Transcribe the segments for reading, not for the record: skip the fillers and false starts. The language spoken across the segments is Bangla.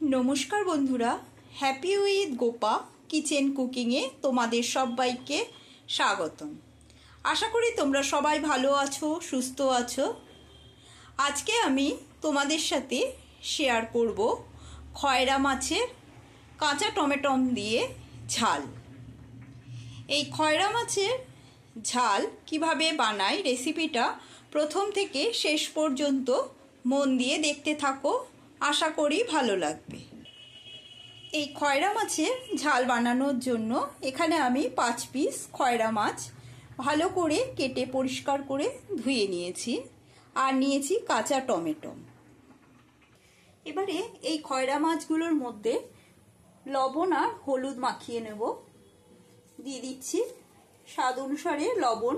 নমস্কার বন্ধুরা, হ্যাপি উইথ গোপা কিচেন কুকিংয়ে তোমাদের সবাইকে স্বাগতম। আশা করি তোমরা সবাই ভালো আছো, সুস্থ আছো। আজকে আমি তোমাদের সাথে শেয়ার করব খয়রা মাছের কাঁচা টমেটো দিয়ে ঝাল। এই খয়রা মাছের ঝাল কিভাবে বানাই রেসিপিটা প্রথম থেকে শেষ পর্যন্ত মন দিয়ে দেখতে থাকো, আশা করি ভালো লাগবে। এই খয়রা মাছের ঝাল বানানোর জন্য এখানে আমি 5 পিস খয়রা মাছ ভালো করে কেটে পরিষ্কার করে ধুয়ে নিয়েছি, আর নিয়েছি কাঁচা টমেটো। এবারে এই খয়রা মাছগুলোর মধ্যে লবণ আর হলুদ মাখিয়ে নেব। দিয়ে দিচ্ছি স্বাদ অনুসারে লবণ,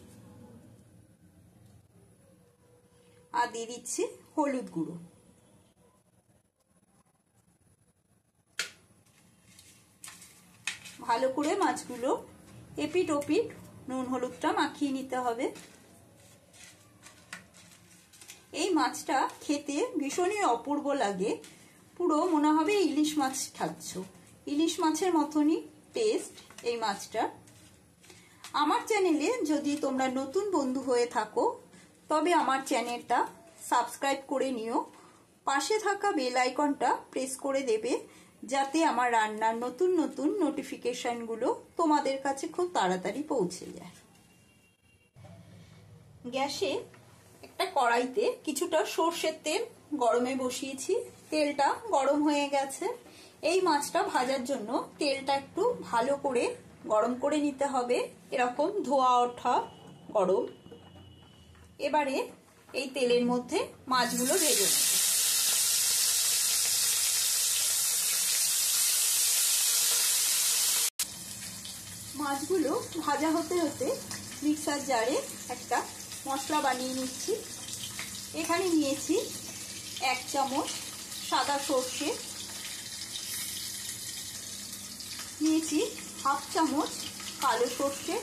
আর দিয়ে দিচ্ছি হলুদ গুঁড়ো। ভালো করে মাছগুলো এপিট ওপিট নুন হলুদটা মাখিয়ে নিতে হবে। এই মাছটা খেতে ভীষণই অপূর্ব লাগে, পুরো মনে হবে ইলিশ মাছ খাচ্ছ। ইলিশ মাছের মতনই টেস্ট এই মাছটা। আমার চ্যানেলে যদি তোমরা নতুন বন্ধু হয়ে থাকো তবে আমার চ্যানেলটা সাবস্ক্রাইব করে নিও, পাশে থাকা বেল আইকনটা প্রেস করে দেবে যাতে আমার রান্নার নতুন নতুন নোটিফিকেশনগুলো তোমাদের কাছে খুব তাড়াতাড়ি পৌঁছে যায়। গ্যাসে একটা কড়াইতে কিছুটা সর্ষের তেল গরমে বসিয়েছি। তেলটা গরম হয়ে গেছে। এই মাছটা ভাজার জন্য তেলটা একটু ভালো করে গরম করে নিতে হবে, এরকম ধোয়া ওঠা গরম। এবারে এই তেলের মধ্যে মাছগুলো ভেজে নেব। মাছগুলো ভাজা হতে হতে মিক্সার জারে একটা মশলা বানিয়ে নিচ্ছি। এখানে নিয়েছি 1 চামচ সাদা সর্ষে, নিয়েছি 1/2 চামচ কালো সর্ষে,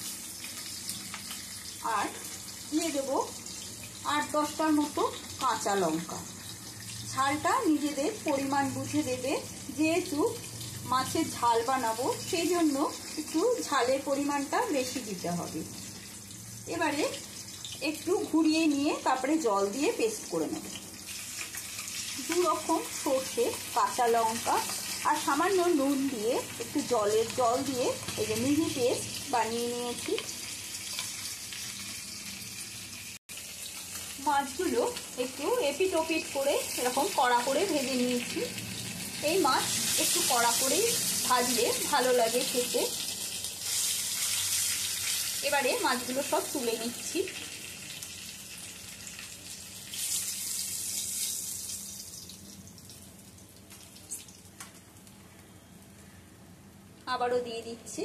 আর দিয়ে দেবো 8-10টার মতো কাঁচা লঙ্কা। ঝালটা নিজেদের পরিমাণ বুঝে দেবে, যেহেতু মাছের ঝাল বানাবো সেই জন্য একটু ঝালের পরিমাণটা বেশি দিতে হবে। এবারে একটু ঘুরিয়ে নিয়ে তারপরে জল দিয়ে পেস্ট করে নেব। 2 রকম সর্ষে, কাঁচা লঙ্কা আর সামান্য নুন দিয়ে একটু জল দিয়ে এই যে মিহি পেস্ট বানিয়ে নিয়েছি। মাছগুলো একটু এপিট ওপিট করে এরকম কড়া করে ভেজে নিয়েছি। এই মাছ একটু কড়া করেই ভাজলে ভালো লাগে খেতে। এবারে মাছগুলো সব তুলে নিচ্ছি। আবারও দিয়ে দিচ্ছি।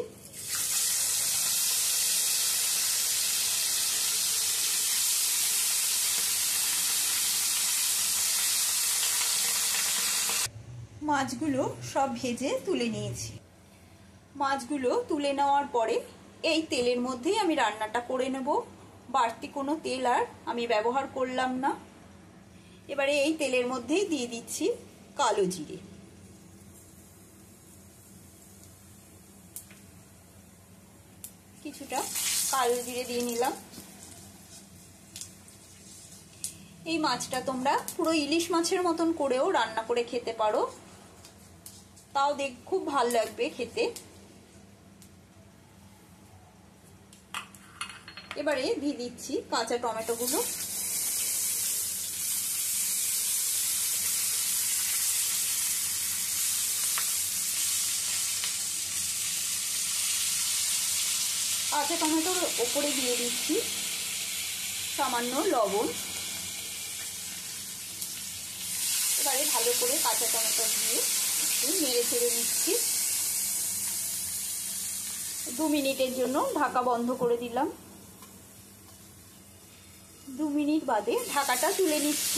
মাছগুলো সব ভেজে তুলে নিয়েছি। মাছগুলো তুলে নেওয়ার পরে এই তেলের মধ্যেই আমি রান্নাটা করে নেব। বাড়তি কোনো তেল আর আমি ব্যবহার করলাম না। এবারে এই তেলের মধ্যেই দিয়ে দিচ্ছি কালো জিরে, কিছুটা কালো জিরে দিয়ে নিলাম। এই মাছটা তোমরা পুরো ইলিশ মাছের মতন করেও রান্না করে খেতে পারো, তাও খুব ভালো লাগবে খেতে। এবারে দিয়ে দিচ্ছি কাঁচা টমেটোগুলো। কাঁচা টমেটোর ওপরে দিয়ে দিচ্ছি সামান্য লবণ। এবারে ভালো করে কাঁচা টমেটো দিয়ে একটু নেড়ে চেড়ে নিচ্ছি। 2 মিনিটের জন্য ঢাকা বন্ধ করে দিলাম। 2 মিনিট বাদে ঢাকাটা তুলে নিচ্ছি।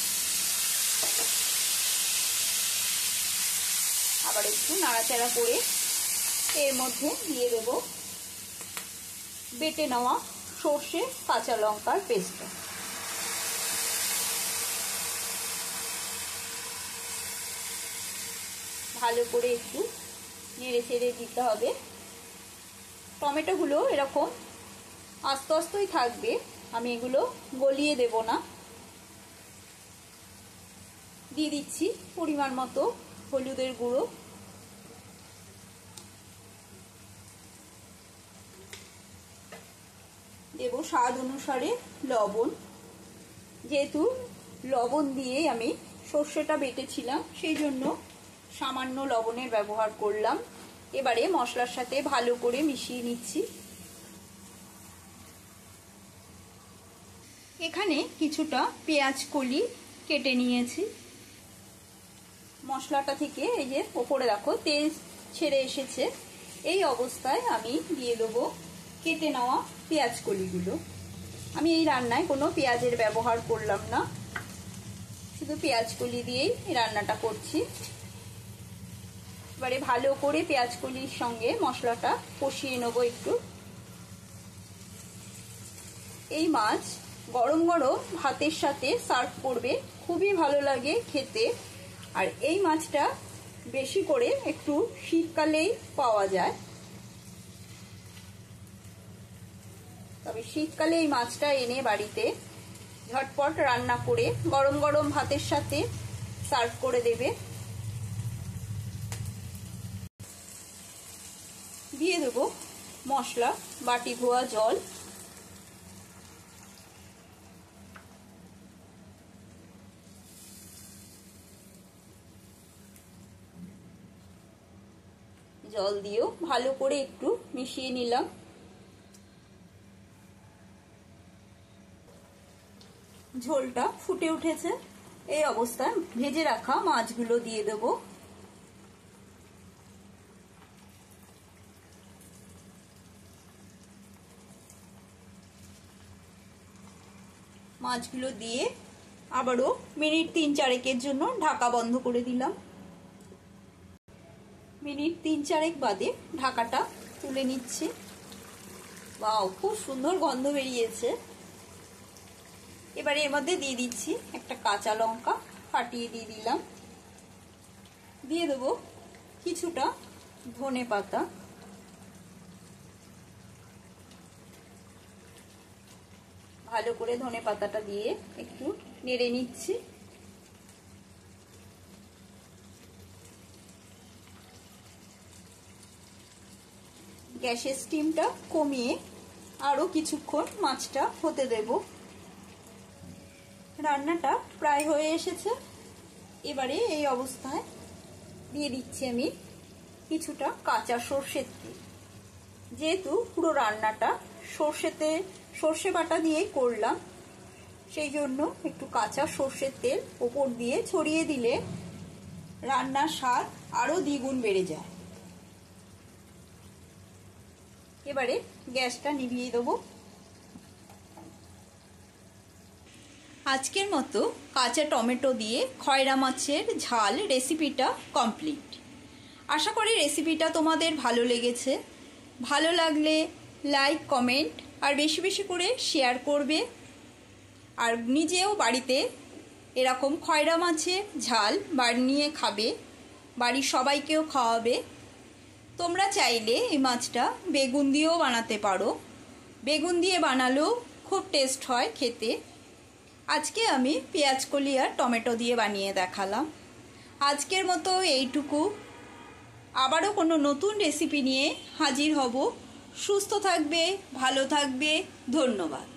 আবার একটু নাড়াচাড়া করে এর মধ্যে দিয়ে দেব বেটে নেওয়া সর্ষে কাঁচা লঙ্কার পেস্ট। 1 ভালো করে একটু নেড়ে চেড়ে দিতে হবে। টমেটোগুলো এরকম আস্তে আস্তেই থাকবে, আমি এগুলো গলিয়ে দেব না। দিয়ে দিচ্ছি পরিমাণ মতো হলুদের গুঁড়ো, দেব স্বাদ অনুসারে লবণ। যেহেতু লবণ দিয়ে আমি সর্ষেটা বেটেছিলাম সেই জন্য সামান্য লবণের ব্যবহার করলাম। এবারে মশলার সাথে ভালো করে মিশিয়ে নিচ্ছি। এখানে কিছুটা পেঁয়াজ কলি কেটে নিয়েছি। মশলাটা থেকে এই যে ওপরে দেখো তেল ছেড়ে এসেছে, এই অবস্থায় আমি দিয়ে দেবো কেটে নেওয়া পেঁয়াজ কলিগুলো। আমি এই রান্নায় কোনো পেঁয়াজের ব্যবহার করলাম না, শুধু পেঁয়াজ কলি দিয়েই রান্নাটা করছি। এবারে ভালো করে পেঁয়াজ কলির সঙ্গে মশলাটা কষিয়ে নেবো একটু। এই মাছ গরম গরম ভাতের সাথে সার্ভ করবে, খুবই ভালো লাগে খেতে। আর এই মাছটা বেশি করে একটু শীতকালেই পাওয়া যায়, তবে শীতকালে এই মাছটা এনে বাড়িতে ঝটপট রান্না করে গরম গরম ভাতের সাথে সার্ভ করে দেবে। দিয়ে দেবো মশলা বাটি ধোয়া জল। জল দিয়েও ভালো করে একটু মিশিয়ে নিলাম। ঝোলটা ফুটে উঠেছে, এই অবস্থায় ভেজে রাখা মাছগুলো দিয়ে দেব। মাছগুলো দিয়ে আবারও মিনিট 3-4 জন্য ঢাকা বন্ধ করে দিলাম। মিনিট 3-4 বাদে ঢাকাটা তুলে নিচ্ছি। বাহ, খুব সুন্দর গন্ধ বেরিয়েছে। এবারে এর মধ্যে দিয়ে দিচ্ছি একটা কাঁচা লঙ্কা ফাটিয়ে দিয়ে দিলাম। দিয়ে দেবো কিছুটা ধনে পাতা। ভালো করে ধনে পাতাটা দিয়ে একটু নেড়ে নিচ্ছি। গ্যাসের স্টিমটা কমিয়ে আরো কিছুক্ষণ মাছটা হতে দেব। রান্নাটা প্রায় হয়ে এসেছে। এবারে এই অবস্থায় দিয়ে দিচ্ছি আমি কিছুটা কাঁচা সর্ষের তেল। যেহেতু পুরো রান্নাটা সর্ষে বাটা দিয়েই করলাম, সেই জন্য একটু কাঁচা সর্ষের তেল ওপর দিয়ে ছড়িয়ে দিলে রান্নার স্বাদ আরো দ্বিগুণ বেড়ে যায়। এবারে গ্যাসটা নিভিয়ে দেবো। আজকের মতো কাঁচা টমেটো দিয়ে খয়রা মাছের ঝাল রেসিপিটা কমপ্লিট। আশা করি রেসিপিটা তোমাদের ভালো লেগেছে। ভালো লাগলে লাইক, কমেন্ট আর বেশি বেশি করে শেয়ার করবে। আর নিজেও বাড়িতে এরকম খয়রা মাছের ঝাল বানিয়ে খাবে, বাড়ির সবাইকেও খাওয়াবে। তোমরা চাইলে এই মাছটা বেগুন দিয়েও বানাতে পারো, বেগুন দিয়ে বানালেও খুব টেস্ট হয় খেতে। আজকে আমি পেঁয়াজ কলি আর টমেটো দিয়ে বানিয়ে দেখালাম। আজকের মতো এইটুকু। আবারও কোনো নতুন রেসিপি নিয়ে হাজির হব। সুস্থ থাকবে, ভালো থাকবে। ধন্যবাদ।